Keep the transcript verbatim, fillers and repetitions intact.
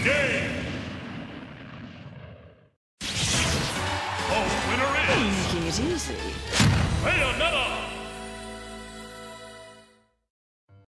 game! The winner is... Making it easy. Bayonetta!